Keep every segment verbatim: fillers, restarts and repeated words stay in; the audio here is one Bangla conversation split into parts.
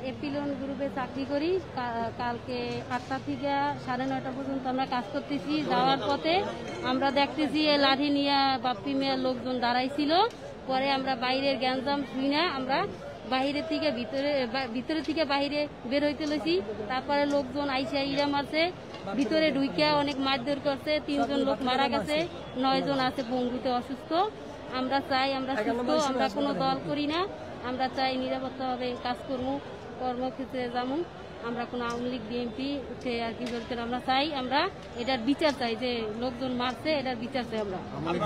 এপিলন গ্রুপে চাকরি করি। কালকে আটটা থেকে সাড়ে নয়টা পর্যন্ত আমরা কাজ করতেছি। যাওয়ার পথে আমরা দেখতেছি এ লাঠি নিয়ে বাপ্পি মেয়ের লোকজন দাঁড়াইছিল। পরে আমরা বাইরের গ্যাঞ্জাম শুই না আমরা বাইরে থেকে ভিতরে ভিতরে থেকে বাইরে বের হইতে লইছি। তারপরে লোকজন আইসা ইরা মারছে, ভিতরে ঢুইকা অনেক মারধর করছে। তিনজন লোক মারা গেছে, নয় জন আছে পঙ্গুতে অসুস্থ। আমরা চাই আমরা সুস্থ, আমরা কোনো দল করি না। আমরা চাই নিরাপত্তাভাবে কাজ করবো, কর্মক্ষেত্রে যাবো। আমরা কোনো আওয়ামী লীগ বিএনপি উঠে আর কি বলতে আমরা চাই, আমরা এটার বিচার চাই। যে লোকজন মারছে এটার বিচার চাই। আমরা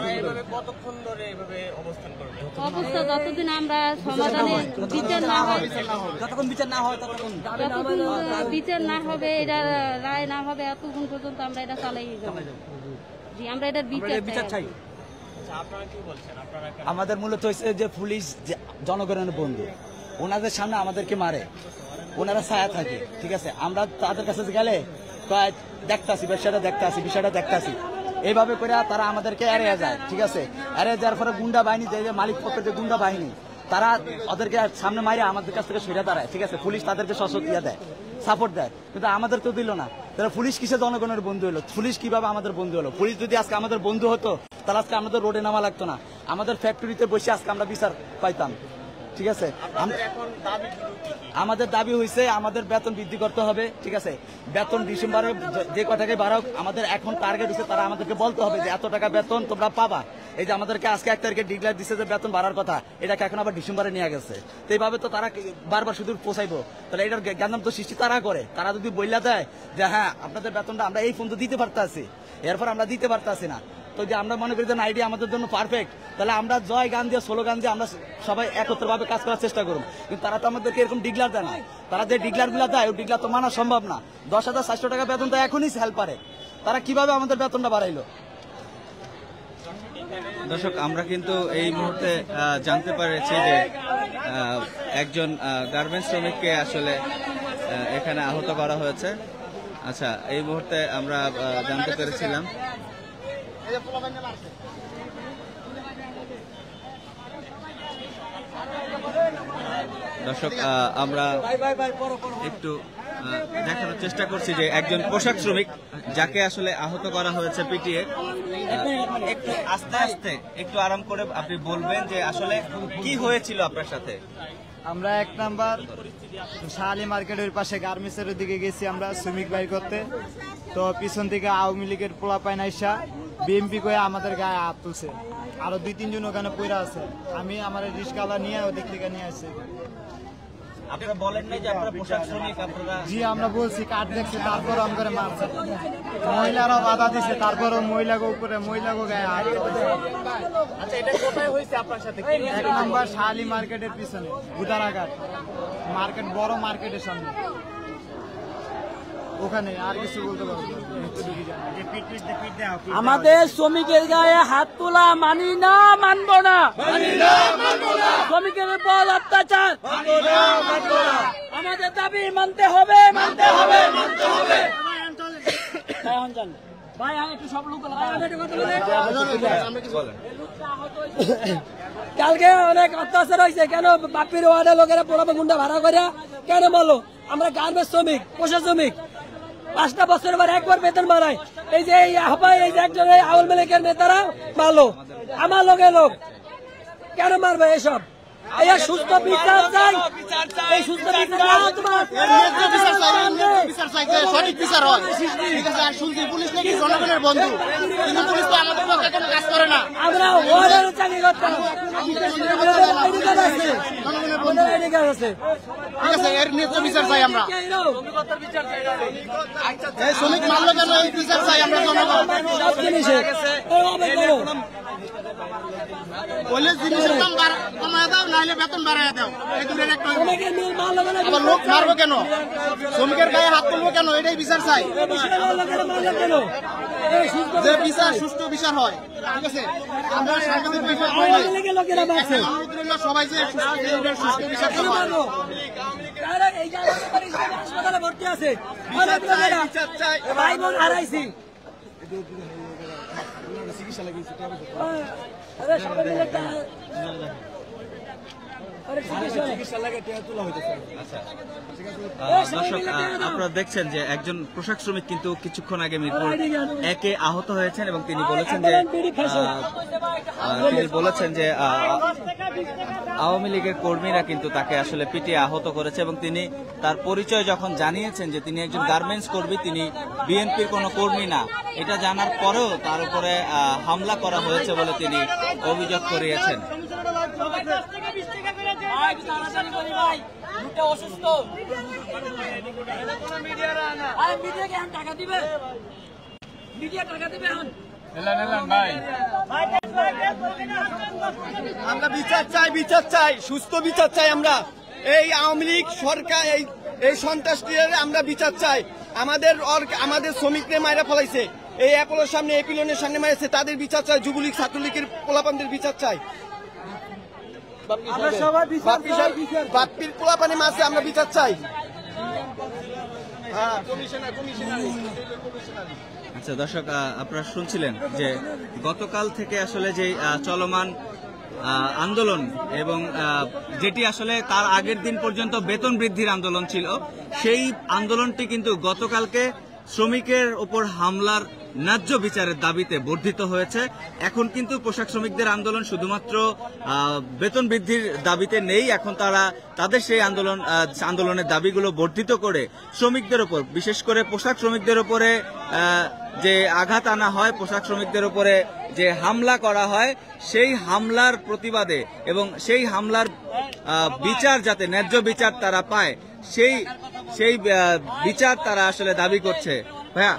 অবস্থা যতদিন আমরা সমাধানে বিচার না হয় যতক্ষণ বিচার না হয় ততক্ষণ বিচার না হবে, এটা রায় না হবে, এতক্ষণ পর্যন্ত আমরা এটা চালাই যাবো। জি, আমরা এটার বিচার চাই। আমাদের মূলত হচ্ছে যে পুলিশ জনগণের বন্ধু, ওনাদের সামনে আমাদেরকে মারে, ওনারা ছায়া থাকে, ঠিক আছে। আমরা তাদের কাছে গেলে দেখতে আসি, বিষয়টা দেখতে আসি, বিষয়টা দেখতে আসি, এইভাবে করে তারা আমাদেরকে এড়িয়ে যায়, ঠিক আছে। এড়িয়ে যাওয়ার পরে গুন্ডা বাহিনী, যে মালিক পক্ষের যে গুন্ডা বাহিনী, তারা ওদেরকে সামনে মারে আমাদের কাছ থেকে সরে দাঁড়ায়, ঠিক আছে। পুলিশ তাদেরকে সশস্ত্র দিয়ে দেয়, সাপোর্ট দেয়, কিন্তু আমাদের তো দিল না। তাহলে পুলিশ কিসে জনগণের বন্ধু হলো? পুলিশ কিভাবে আমাদের বন্ধু হলো? পুলিশ যদি আজকে আমাদের বন্ধু হতো তাহলে আজকে আমাদের রোডে নামা লাগতো না, আমাদের ফ্যাক্টরিতে বসে আজকে আমরা বিচার পাইতাম, ঠিক আছে। আমাদের দাবি হয়েছে আমাদের বেতন বৃদ্ধি করতে হবে, ঠিক আছে। বেতন ডিসেম্বরে যে কটাকে বাড়াও, আমাদের এখন টার্গেট হচ্ছে তারা আমাদেরকে বলতে হবে যে এত টাকা বেতন তোমরা পাবা। এই যে আমাদেরকে আজকে এক তারিখে ডিক্লেয়ার দিচ্ছে যে বেতন বাড়ার কথা, এটাকে এখন আবার ডিসেম্বরে নিয়ে গেছে। তো এইভাবে তো তারা বারবার শুধু পোষাইবো, তাহলে এটার জ্ঞান তো সৃষ্টি তারা করে। তারা যদি বইলা দেয় যে হ্যাঁ আপনাদের বেতনটা আমরা এই পর্যন্ত দিতে পারতেছি, এরপর আমরা দিতে পারতেছি না, তো যে আমরা মনে করি যে আইডিয়া আমাদের জন্য পারফেক্ট, তাহলে আমরা জয় গান দিয়ে স্লোগান দিয়ে আমরা সবাই একত্রভাবে কাজ করার চেষ্টা করুন। কিন্তু তারা তো আমাদেরকে এরকম ডিক্লার দেয় না। তারা যে ডিক্লার গুলা দেয় ওই ডিক্লার তো মানা সম্ভব না। দশ হাজার চারশো টাকা বেতন তো এখনই হেল্প পারে, তারা কিভাবে আমাদের বেতনটা বাড়াইলো? দর্শক, আমরা কিন্তু এই মুহূর্তে জানতে পেরেছি যে একজন গার্মেন্টস শ্রমিককে আসলে এখানে আহত করা হয়েছে। আচ্ছা, এই মুহূর্তে আমরা জানতে পেরেছিলাম। দর্শক, আমরা একটু দেখানোর চেষ্টা করছি যে একজন পোশাক শ্রমিক যাকে আসলে আহত করা হয়েছে পিটিয়ে, একটু আস্তে আস্তে একটু আরাম করে আপনি বলবেন যে আসলে কি হয়েছিল আপনার সাথে। আমরা এক নাম্বার শাহালি মার্কেটের পাশে গার্মেন্টসের দিকে গেছি আমরা শ্রমিক বাই করতে। তো পিছন থেকে আওয়ামী লীগের পোলা পাইন আইসা বিএমপি করে আমাদের গায়ে হাত তুলছে। আরো দুই তিনজন ওখানে পড়ে আছে। আমি আমার রিস্কাওয়ালা নিয়ে ওদিক থেকে নিয়ে আসছি। আপনারা বলেন নাই যে আপনারা পোশাক শ্রমিক? আপনারা জি, আমরা বলছি, কাঠ দেখছি, তারপর আমাদের মারছে। মহিলারা বাধা দিছে, তারপরও মহিলাকে উপরে মহিলাকে গায়ে হাত তুলছে। আচ্ছা, এটা কোথায় হয়েছে আপনার সাথে? এক নাম্বার শাহালি মার্কেটের পিছনে গুদারাঘাট মার্কেট, বড় মার্কেটের সামনে, ওখানে। আর কিছু বলতে পারবো না। আমাদের শ্রমিকের গায়ে হাত তোলা মানি না, মানবো না। শ্রমিকের উপর অত্যাচার আমাদের দাবি মানতে হবে, মানতে হবে, মানতে হবে। ভাই একটু সব লোক কালকে অনেক অত্যাচার হয়েছে। কেন বাপির ওয়ার্ডের লোকেরা পোড়াবে গুন্ডা ভাড়া করে কেন বলো? আমরা গার্মেন্টস শ্রমিক, পোশাক শ্রমিক, পাঁচটা বছর পর একবার বেতন বাড়ায়। এই যে এই যে একজন আওয়ামী লীগের নেতারা মারলো আমার লোকের লোক, কেন মারবে এসব? এই সুস্থ বিচার চাই, এই সুস্থ বিচার তোমার সঠিক বিচার হয়, ঠিক আছে। আর শুনছি পুলিশ নাকি জনগণের বন্ধু, কিন্তু পুলিশ তো আমাদের পক্ষে কোনো কাজ করে না। আমরা ওয়ার্ডের চাকরি করতাম, জনগণের বন্ধু, ঠিক আছে। এর ন্যায্য বিচার চাই আমরা। এই শ্রমিক মারলো কেন, এই বিচার চাই আমরা জনগণ। সব জিনিসে বলে জিনিসের দাম কমায় দাও, নাহলে বেতন বাড়ায় দাও, এই দুটোর একটা। আবার লোক মারবো কেন, শ্রমিকের গায়ে হাত তুলবো কেন, এটাই বিচার চাই। যে বিচার সুষ্ঠু বিচার হয়, ঠিক আছে। আমরা সাংবাদিক বিচার করি নাই, সবাই যে সুষ্ঠু বিচার হাসপাতালে ভর্তি আছে, ভাই বোন হারাইছি। চিকিৎসা লাগিয়েছি। দর্শক, আপনারা দেখছেন যে একজন পোশাক শ্রমিক কিন্তু কিছুক্ষণ আগে মিরপুর একে আহত হয়েছেন এবং তিনি বলেছেন যে তিনি বলেছেন যে আওয়ামী লীগের কর্মীরা কিন্তু তাকে আসলে পিটিয়ে আহত করেছে এবং তিনি তার পরিচয় যখন জানিয়েছেন যে তিনি একজন গার্মেন্টস কর্মী, তিনি বিএনপির কোনো কর্মী না, এটা জানার পরেও তার উপরে হামলা করা হয়েছে বলে তিনি অভিযোগ করিয়েছেন। আমরা বিচার চাই, বিচার চাই, সুস্থ বিচার চাই। আমরা এই আওয়ামী লীগ সরকার, এই এই সন্ত্রাসীদের আমরা বিচার চাই। আমাদের আমাদের শ্রমিকদের মাইরা ফলাইছে, এই অ্যাপোলোর সামনে, এপিলনের সামনে মাইছে, তাদের বিচার চাই। যুবলীগ ছাত্রলীগের পোলাপানদের বিচার চাই। বাপ্পির পোলাপানে মাসে আমরা বিচার চাই। আচ্ছা দর্শক, আপনারা শুনছিলেন যে গতকাল থেকে আসলে যে চলমান আন্দোলন এবং যেটি আসলে তার আগের দিন পর্যন্ত বেতন বৃদ্ধির আন্দোলন ছিল, সেই আন্দোলনটি কিন্তু গতকালকে শ্রমিকের ওপর হামলার ন্যায্য বিচারের দাবিতে বর্ধিত হয়েছে। এখন কিন্তু পোশাক শ্রমিকদের আন্দোলন শুধুমাত্র বেতন বৃদ্ধির দাবিতে নেই, এখন তারা তাদের সেই আন্দোলন আন্দোলনের দাবিগুলো বর্ধিত করে শ্রমিকদের ওপর, বিশেষ করে পোশাক শ্রমিকদের ওপরে যে আঘাত আনা হয়, পোশাক শ্রমিকদের উপরে যে হামলা করা হয়, সেই হামলার প্রতিবাদে এবং সেই হামলার বিচার যাতে ন্যায্য বিচার তারা পায়, সেই সেই বিচার তারা আসলে দাবি করছে। ভাইয়া,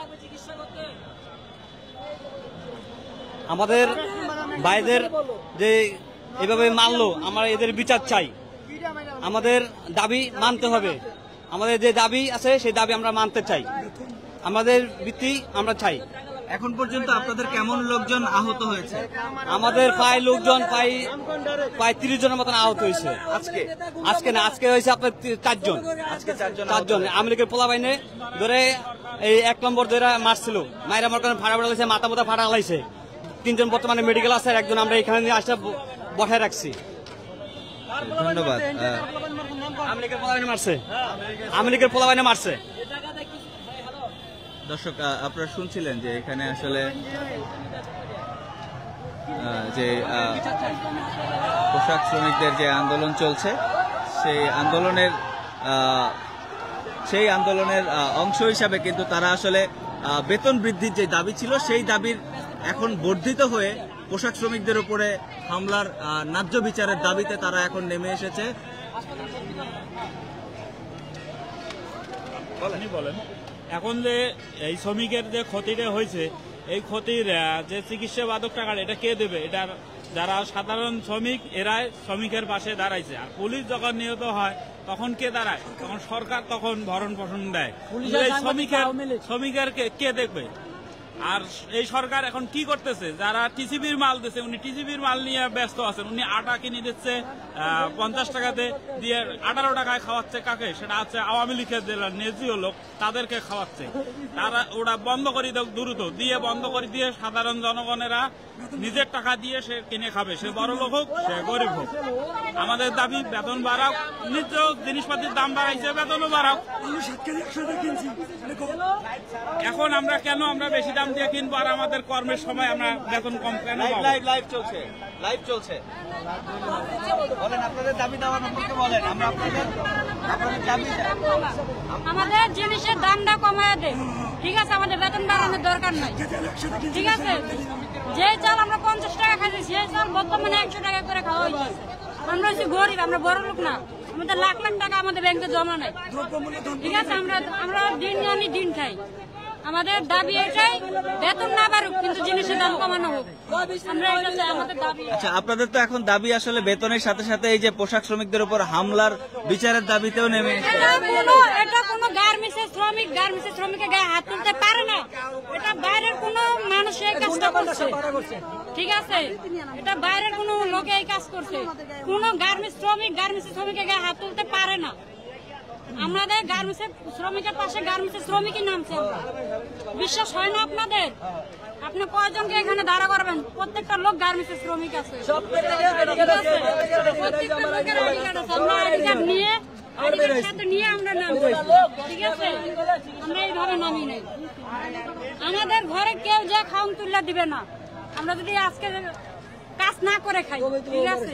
আমাদের ভাইদের যে এভাবে মারলো, আমরা এদের বিচার চাই। আমাদের দাবি মানতে হবে, আমাদের যে দাবি আছে সেই দাবি আমরা মানতে চাই, আমাদের বৃত্তি আমরা চাই। এখন পর্যন্ত আপনাদের কেমন লোকজন আহত হয়েছে? আমাদের প্রায় লোকজন প্রায় প্রায় তিরিশ জনের মতন আহত হয়েছে। আজকে আজকে না, আজকে হয়েছে আপনার চারজন। আজকে চারজন চারজন আওয়ামী লীগের পোলা বাইনে ধরে এই এক নম্বর ধরে মারছিল, মায়ের আমার কারণে ফাড়া ফাড়া মাথা মাথা ফাটা লাইছে। তিনজন বর্তমানে মেডিকেল আছে, একজন আমরা এখানে নিয়ে আসে বসায় রাখছি। ধন্যবাদ। আওয়ামী লীগের পোলা বাইনে মারছে, আওয়ামী লীগের পোলা বাইনে মারছে। দর্শক, আপনারা শুনছিলেন যে এখানে আসলে যে পোশাক শ্রমিকদের যে আন্দোলন চলছে, সেই আন্দোলনের সেই আন্দোলনের অংশ হিসাবে কিন্তু তারা আসলে বেতন বৃদ্ধির যে দাবি ছিল, সেই দাবির এখন বর্ধিত হয়ে পোশাক শ্রমিকদের উপরে হামলার ন্যায্য বিচারের দাবিতে তারা এখন নেমে এসেছে। বলেন, এখন যে এই শ্রমিকের যে ক্ষতিটা হয়েছে, এই ক্ষতির যে চিকিৎসা বাদক টাকাটা এটা কে দেবে? এটা যারা সাধারণ শ্রমিক, এরাই শ্রমিকের পাশে দাঁড়াইছে। আর পুলিশ যখন নিহত হয় তখন কে দাঁড়ায়? তখন সরকার তখন ভরণ পোষণ দেয়। শ্রমিকের শ্রমিকের কে দেখবে? আর এই সরকার এখন কি করতেছে? যারা টিসিবির মাল দিচ্ছে, উনি টিসিবির মাল নিয়ে ব্যস্ত আছেন। উনি আটা কিনে দিচ্ছে পঞ্চাশ টাকাতে, দিয়ে আঠারো টাকায় খাওয়াচ্ছে কাকে? সেটা হচ্ছে আওয়ামী লীগের যারা নেজিও লোক, তাদেরকে খাওয়াচ্ছে। তারা ওরা বন্ধ করে দেখ দ্রুত, দিয়ে বন্ধ করে দিয়ে সাধারণ জনগণেরা নিজের টাকা দিয়ে সে কিনে খাবে, সে বড় লোক হোক, সে গরিব হোক। আমাদের দাবি বেতন বাড়াও, নিত্য জিনিসপাতির দাম বাড়াইছে, বেতনও বাড়াও। এখন আমরা কেন আমরা বেশি দাম দিয়ে কিনবো আর আমাদের কর্মের সময় আমরা বেতন কম কেন? লাইভ চলছে, লাইভ চলছে। বলেন আপনাদের দাবি দাওয়া সম্পর্কে বলেন। আমরা আপনাদের আপনাদের দাবি, আমাদের জিনিসের দামটা কমায় দেয়, ঠিক আছে? আমাদের বেতন বাড়ানোর দরকার নাই, ঠিক আছে? যে চাল আমরা পঞ্চাশ টাকা খাইছি, সেই চাল বর্তমানে একশো টাকা করে খাওয়া হয়েছে। আমরা হচ্ছে গরিব, আমরা বড় লোক না, আমাদের লাখ লাখ টাকা আমাদের ব্যাংকে জমা নাই, ঠিক আছে? আমরা আমরা দিন আনি দিন খাই। আমাদের দাবি এটাই, বেতন না বাড়ুক কিন্তু জিনিসের দাম কমানো হোক। আমরা এটা চাই, আমাদের দাবি। আচ্ছা, আপনাদের তো এখন দাবি আসলে বেতনের সাথে সাথে এই যে পোশাক শ্রমিকদের উপর হামলার বিচারের দাবিতেও নেমে এসেছে। এটা কোনো গার্মেন্টসের শ্রমিক গার্মেন্টসের শ্রমিকের গায়ে হাত তুলতে পারে না। এটা বাইরের কোনো মানুষ এই কাজটা করছে, ঠিক আছে? এটা বাইরের কোনো লোকে এই কাজ করছে। কোনো গার্মেন্টস শ্রমিক গার্মেন্টসের শ্রমিকের গায়ে হাত তুলতে পারে না। আমরা আপনাদের গার্মেন্টসের শ্রমিকের পাশে গার্মেন্টসের শ্রমিকই নামছে আমরা। বিশ্বাস হয় না আপনাদের? আপনি কয়জনকে এখানে দাঁড়া করবেন? প্রত্যেকটা লোক গার্মেন্টসের শ্রমিক আছে, প্রত্যেকটা লোকের আইডি কার্ড আছে। আমরা আইডি কার্ড নিয়ে আইডি কার্ড সাথে নিয়ে আমরা নামছি, ঠিক আছে? আমরা এইভাবে নামি নাই। আমাদের ঘরে কেউ যে খাউন তুলে দিবে না আমরা যদি আজকে কাজ না করে খাই, ঠিক আছে?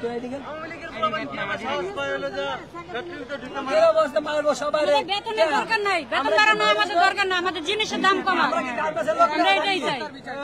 বেতনের দরকার নাই, বেতন বাড়ানো আমাদের দরকার না, আমাদের জিনিসের দাম কমা, আমরা এটাই চাই।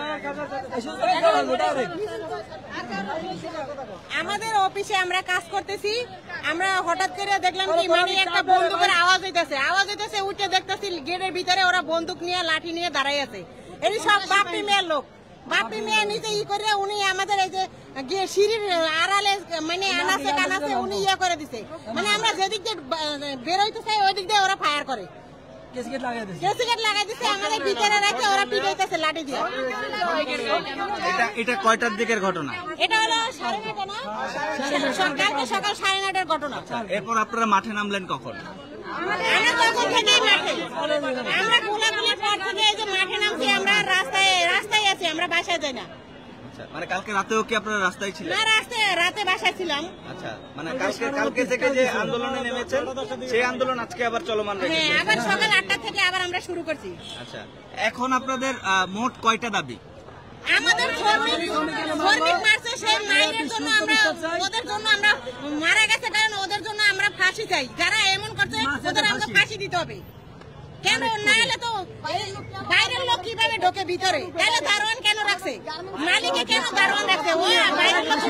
আমাদের অফিসে আমরা কাজ করতেছি, আমরা হঠাৎ করে দেখলাম কি মানে একটা বন্দুকের আওয়াজ হইতেছে, আওয়াজ হইতেছে উঠে দেখতেছি গেটের ভিতরে ওরা বন্দুক নিয়ে লাঠি নিয়ে দাঁড়াই আছে। এই সব বাপি মেয়ের লোক, বাপি মেয়ে নিচে ই করে উনি আমাদের এই যে সিঁড়ির আড়ালে মানে আনাচে কানাচে উনি ইয়ে করে দিছে, মানে আমরা যেদিক দিয়ে বেরোইতে চাই ওই দিক দিয়ে ওরা ফায়ার করে, কেসিকেট লাগাই দিচ্ছে, আমাদের ভিতরে রাখে ওরা পিটাইতেছে লাঠি দিয়ে। এটা এটা কয়টার দিকের ঘটনা? এটা হলো সাড়ে নয়টা না, কালকে সকাল সাড়ে নয়টার ঘটনা। এরপর আপনারা মাঠে নামলেন কখন? আমরা তখন থেকেই মাঠে, আমরা গোলাগুলির পর থেকে এই যে মাঠে নামছি, আমরা রাস্তায় রাস্তায় আছি, আমরা বাসায় যাই না। মানে কালকে রাতেও কি আপনারা রাস্তায় ছিলেন? না, রাস্তায় রাতে বাসায় ছিলাম। আচ্ছা, মানে কালকে কালকে থেকে যে আন্দোলনে নেমেছেন সেই আন্দোলন আজকে আবার চলমান রয়েছে? হ্যাঁ, আবার সকাল আটটা থেকে আবার আমরা শুরু করছি। আচ্ছা, এখন আপনাদের আহ, মোট কয়টা দাবি? আমাদের শ্রমিক শ্রমিক মারছে, সেই মায়ের জন্য আমরা, ওদের জন্য আমরা মারা গেছে কারণ ওদের জন্য আমরা ফাঁসি চাই, যারা এমন করছে ওদের আমরা ফাঁসি দিতে হবে। কেন না হলে তো বাইরের লোক কিভাবে ঢোকে ভিতরে? তাহলে দারোয়ান কেন রাখছে? মালিকে কেন দারোয়ান রাখছে? ও বাইরের লোক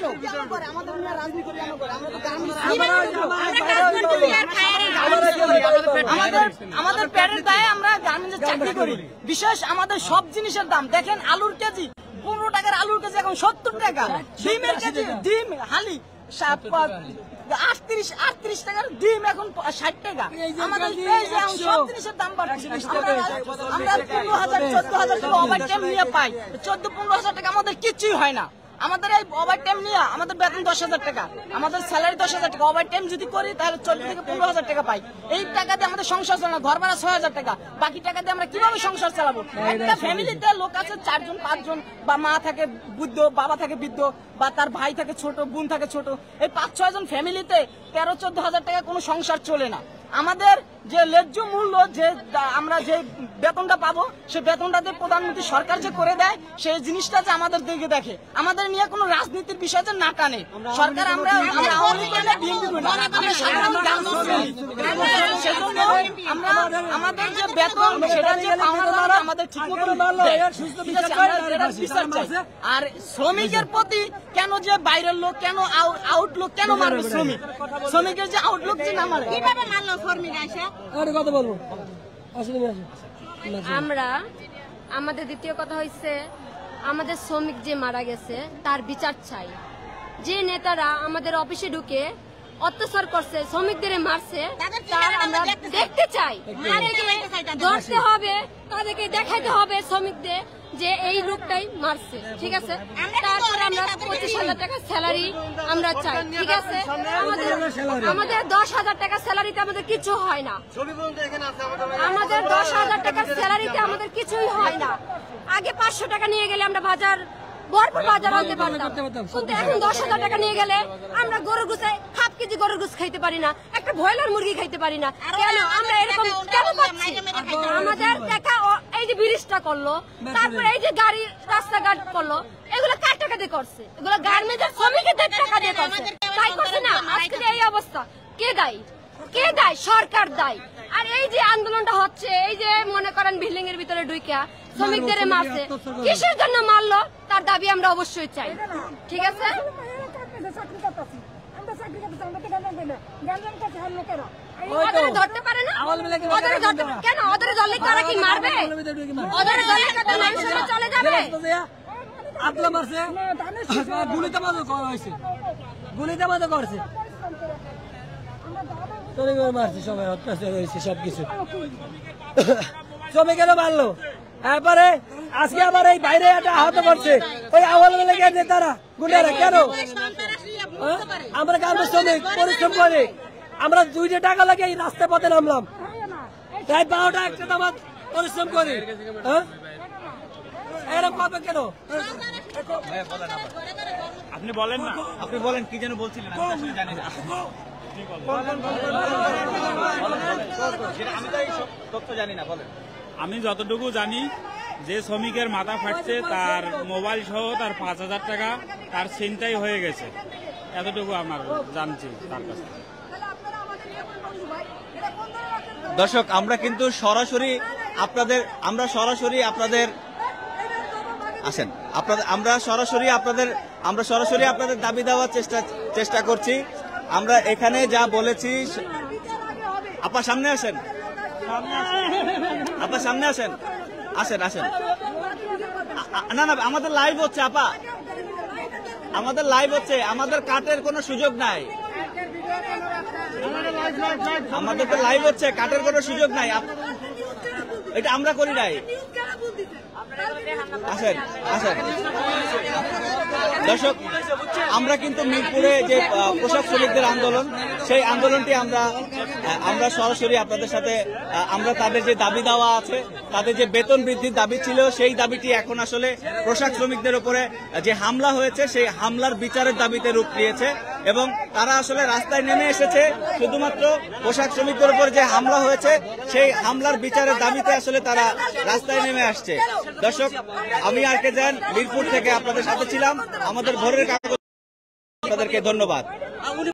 আমাদের পেটের দায়ে আমরা গার্মেন্টসে চাকরি করি। বিশেষ আমাদের সব জিনিসের দাম দেখেন, আলুর কেজি পনেরো টাকার আলুর কেজি এখন সত্তর টাকা, ডিমের কেজি ডিম হালি আটত্রিশ আটত্রিশ টাকার ডিম এখন ষাট টাকা। আমাদের সব জিনিসের দাম বাড়ছে। আমরা পনেরো হাজার চোদ্দ হাজার টাকা ওভার টাইম নিয়ে পাই, চোদ্দ পনেরো হাজার টাকা আমাদের কিছুই হয় না। আমাদের এই ওভার টাইম নিয়ে আমাদের বেতন দশ হাজার টাকা, আমাদের স্যালারি দশ হাজার টাকা, ওভার টাইম যদি করি তাহলে চোদ্দ থেকে পনেরো হাজার টাকা পাই। এই টাকা দিয়ে আমাদের সংসার চলে না, ঘর ভাড়া ছয় হাজার টাকা, বাকি টাকা দিয়ে আমরা কিভাবে সংসার চালাবো? একটা ফ্যামিলিতে লোক আছে চারজন পাঁচজন, বা মা থাকে বৃদ্ধ, বাবা থাকে বৃদ্ধ, বা তার ভাই থাকে ছোট, বোন থাকে ছোট, এই পাঁচ ছয় জন ফ্যামিলিতে তেরো চোদ্দ হাজার টাকা কোনো সংসার চলে না। আমাদের যে ন্যায্য মূল্য, যে আমরা যে বেতনটা পাবো, সেই বেতনটা যে প্রধানমন্ত্রী সরকার যে করে দেয়, সেই জিনিসটা যে আমাদের দিকে দেখে, আমাদের নিয়ে কোনো রাজনীতির বিষয় যে না টানে সরকার। আমরা আওয়ামী লীগ না বিএনপি করি না, আমরা সাধারণ সেজন্য আমরা আমাদের যে বেতন সেটা যে পাওনা আমাদের ঠিক মতো আর শ্রমিকের প্রতি কেন যে বাইরের লোক, কেন আউটলুক কেন মারবে শ্রমিক? শ্রমিকের যে আউটলুক যে না মারে, কিভাবে মারলো শ্রমিক আইসা? কথা বলবো আমরা, আমাদের দ্বিতীয় কথা হচ্ছে আমাদের শ্রমিক যে মারা গেছে তার বিচার চাই। যে নেতারা আমাদের অফিসে ঢুকে অত্যাচার করছে, শ্রমিকদের মারছে, তার আমরা দেখতে চাই, ধরতে হবে, তাদেরকে দেখাইতে হবে শ্রমিকদের যে এই লোকটাই মারছে, ঠিক আছে? তারপরে আমরা পঁচিশ হাজার টাকা স্যালারি আমরা চাই, ঠিক আছে? আমাদের আমাদের দশ হাজার টাকা স্যালারিতে আমাদের কিছু হয় না, আমাদের দশ হাজার টাকার স্যালারিতে আমাদের কিছুই হয় না। আগে পাঁচশো টাকা নিয়ে গেলে আমরা বাজার ভরপুর বাজার আনতে পারতাম, কিন্তু এখন দশ হাজার টাকা নিয়ে গেলে আমরা গরুর গুছে হাফ কেজি গরুর গুছ খাইতে পারি না, একটা ব্রয়লার মুরগি খাইতে পারি না। কেন আমরা এরকম কেন পাচ্ছি? আমাদের টাকা এই যে ব্রিজটা করলো, তারপরে এই যে গাড়ি রাস্তাঘাট করলো, এগুলো কার টাকা দিয়ে করছে? এগুলো গার্মেন্টসের শ্রমিকদের টাকা দিয়ে করছে, তাই করছে না? আজকে এই অবস্থা কে দায়ী? কে দায়ী? সরকার দায়ী। আর এই যে আন্দোলনটা হচ্ছে, এই যে মনে করেন বিল্ডিং এর ভিতরে ঢুইকা শ্রমিকদের মারছে, কিসের জন্য মারলো তার দাবি আমরা অবশ্যই চাই, ঠিক আছে? ওদের ধরতে পারে না, ওদের ধরতে কেন? ওদের ধরলে তারা কি মারবে? ওদের ধরলে তো মানুষের চলে যাবে। আতলা মারছে, গুলিতে মারছে, করা হয়েছে গুলিতে মারতে করছে, মারছে, সবাই অত্যাচার হয়েছে, সবকিছু শ্রমিকেরও মারলো। তারপরে আজকে আবার এই বাইরে একটা আহত করছে ওই আওয়ামী লীগের নেতারা, গুন্ডারা। কেন? আমরা গ্রামের শ্রমিক পরিশ্রম করে, আমরা দুইটা টাকা লাগে এই রাস্তা পথে নামলাম, রাত বারোটা একটা আমার পরিশ্রম করি। হ্যাঁ এরকম করবে কেন? আপনি বলেন না, আপনি বলেন কি যেন বলছিলেন, আমি তো আসলে জানি না। আমি তো এই সব তথ্য জানি না, বলেন। আমি যতটুকু জানি যে শ্রমিকের মাথা ফাটছে, তার মোবাইল সহ তার পাঁচ হাজার টাকা তার ছিনতাই হয়ে গেছে, এতটুকু আমার জানছি তার কাছে। দর্শক, আমরা কিন্তু সরাসরি আপনাদের আমরা সরাসরি আপনাদের আসেন আপনাদের আমরা সরাসরি আপনাদের আমরা সরাসরি আপনাদের দাবি দেওয়ার চেষ্টা চেষ্টা করছি। আমরা এখানে যা বলেছি, আপা সামনে আসেন, আপা সামনে আসেন, আসেন আসেন না না আমাদের লাইভ হচ্ছে আপা, আমাদের লাইভ হচ্ছে, আমাদের কাটের কোনো সুযোগ নাই, আমাদের তো লাইভ হচ্ছে, কাটের কোনো সুযোগ নাই, এটা আমরা করি নাই। আসেন আসেন দর্শক, আমরা কিন্তু মিরপুরে যে পোশাক শ্রমিকদের আন্দোলন, সেই আন্দোলনটি আমরা আমরা সরাসরি আপনাদের সাথে আমরা তাদের যে দাবি দেওয়া আছে, তাদের যে বেতন বৃদ্ধির দাবি ছিল, সেই দাবিটি এখন আসলে পোশাক শ্রমিকদের উপরে যে হামলা হয়েছে, সেই হামলার বিচারের দাবিতে রূপ নিয়েছে এবং তারা আসলে রাস্তায় নেমে এসেছে শুধুমাত্র পোশাক শ্রমিকদের উপর যে হামলা হয়েছে সেই হামলার বিচারের দাবিতে আসলে তারা রাস্তায় নেমে আসছে। দর্শক, আমি আর কে জান মিরপুর থেকে আপনাদের সাথে ছিলাম। আমাদের ভোরের কাগজ, আপনাদেরকে ধন্যবাদ।